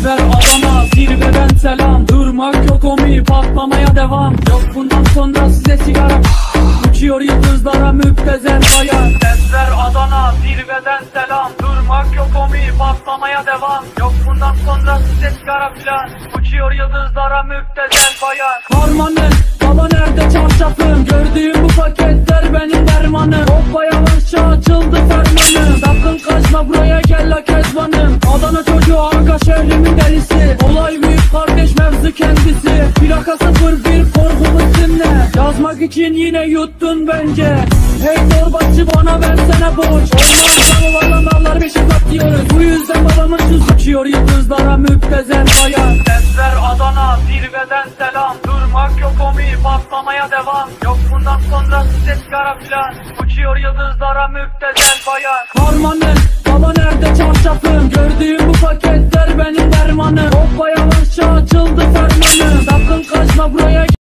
Ezber Adana, zirveden selam. Durmak yok omi, patlamaya devam. Yok bundan sonra size sigara. Uçuyor yıldızlara müptezel bayan. Ezber Adana, zirveden selam. Durmak yok omi, patlamaya devam. Yok bundan sonra size sigara filan. Uçuyor yıldızlara müptezel bayan. Harmanım, baba nerede çarşafım? Gördüğüm bu paketler benim dermanım. Hoppa yavaşça açıldı fermanım. Sakın kaçma buraya gel la kezbanım. Adana çocuğu arka şehrimin delisi. Olay büyük kardeş mevzu kendisi. Plaka 01 korkumuz dinle. Yazmak için yine yuttun bence. Hey torbacı bana versene borç. Olmaz havalarlar 5 atıyoruz. Bu yüzden babamın sus uçuyor yıldızlara müptezel bayan. Ezber Adana, zirveden selam. Durmak yok omi, patlamaya devam. Yok bundan sonra size sigara filan. Uçuyor yıldızlara müptezel bayan. Harmanım, baba nerede çarşafım? Gördüğüm bu paketler benim dermanım. Hoppa yavaşça açıldı fermanım. Sakın kaçma buraya